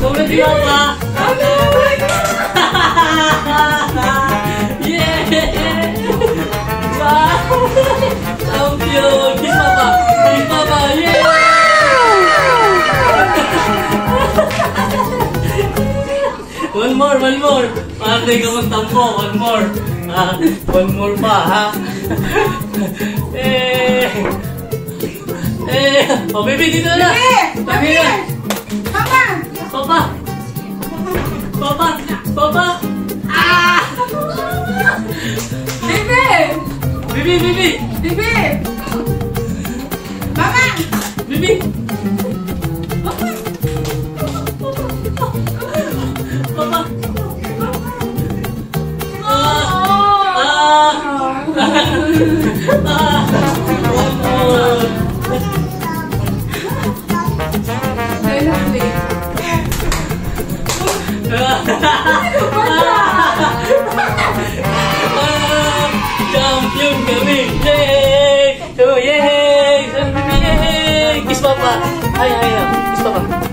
Ulit si Papa. Yeah! Wow! Champion! Kiss Papa! Kiss Papa! Yeah! One more! Ate ka magtampo. One more. One more pa, ha? Oh, baby, dito na! Baby! Papa! Papa! Papa! Papa! Baby! Bibi! Baby! Mama! Bibi! Papa! Papa! One more! Very lovely. Champion kami! Yay! Yay! Yay! Kiss Papa! Ay! Kiss Papa!